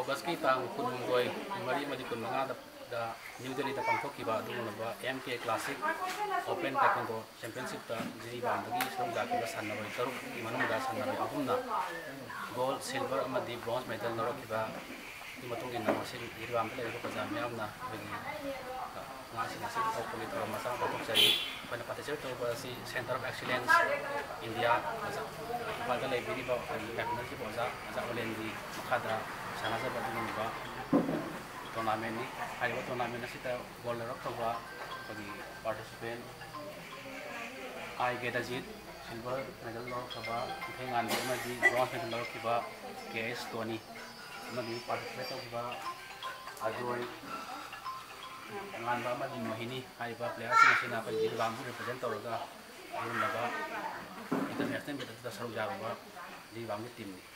August की तांग कुनगोई मरी मदी कुनमंगा दा न्यू दिल्ली दा पांथोकिबा दुगुनबा MK Classic Open Taekwondo Championship दा जेई बांदगी सरुजा के साननबय तरुक मनुदा साननबय अहुमना गोल्ड सिल्वर अमदी ब्रोंज मेडल लरकिबा की मतुंग इन मसिन इरवाम ले को पजाम यामना बगी नासिना से तोपली तो मसा पतुचरी पने पार्टिसिपेट तोबसी सेंटर ऑफ एक्सीलेंस इंडिया मसा पादा ले बिरिबा टेक्नोलॉजी बोजा मसा ओलेंदी खादरा सानाजा बदुनबा टूर्नामेंट नि हाइबा टूर्नामेंट असिता गोल्ड लरक तोबा बगी पार्टिसिपेंट आई गेदाजित सिल्वर मेडल लरकबा थेंगान मदी ब्रोंज मेडल लरकिबा केएस टोनी मदी पार्टिसिपेट तोबा अजोय nganda madi mohini haiba player sina pa jirwam bu represent tawga ayun laba international beta da saru jaruba di bang team ni